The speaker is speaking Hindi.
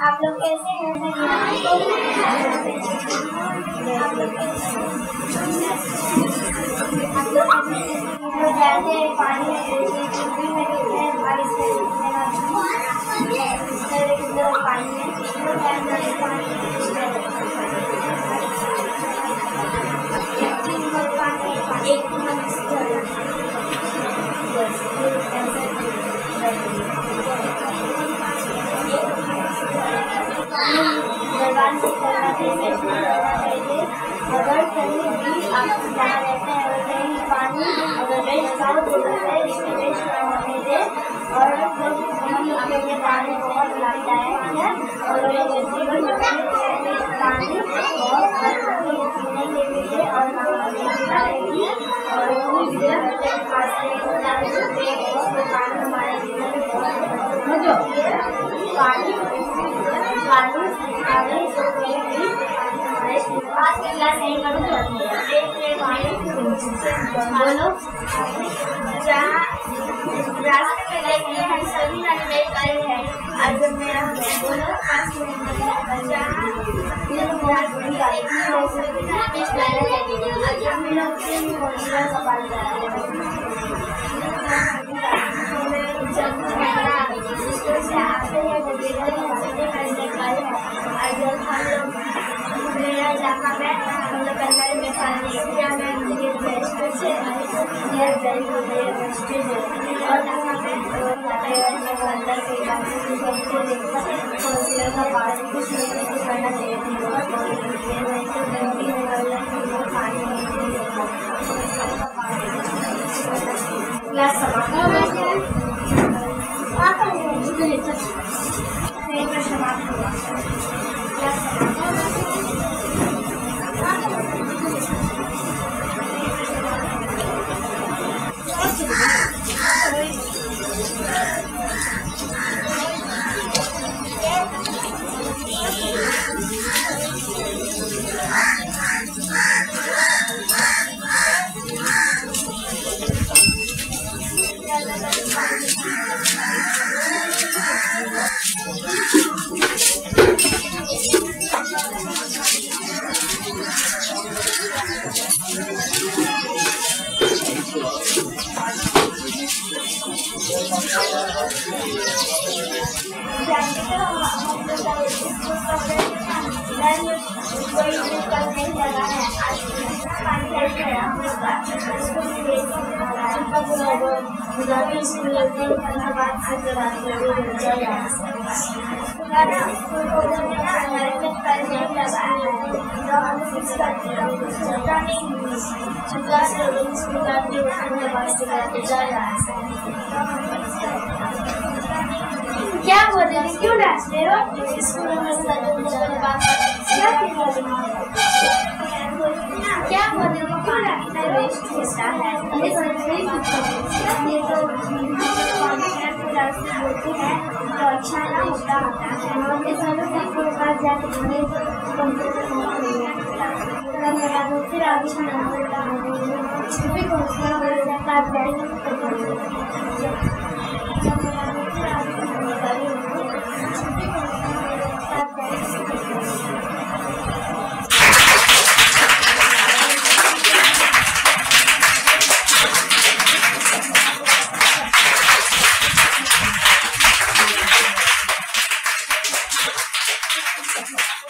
आप लोग कैसे हैं? जैसे पानी अगर कहीं भी आप जहाँ रहते हैं अगर कहीं पानी अगर वेस्ट ना हो तो वेस्ट ना होने दे। और हम लोग के लिए पानी बहुत लाभदायक है और जीवन में पानी बहुत पीने के लिए और नहाने चाहिए और पानी हमारे जीवन में बहुत पानी बोलो जहाँ रास्ते में लेके हम सभी देख रहे हैं। आज मेरा बोलो 5 मिनट जहाँ मेरा इलाका में हम लोग कंगाल में पानी एरिया में और यहाँ पे अंदर से पानी कुछ नहीं करना चाहिए क्लास समाप्त हुआ। क्या बोल रहे थे? क्यों डांस रहे हो? क्या बोल रहे थे? क्यों डांस वेस्ट होता है? तो अच्छा ना होता है Thank you.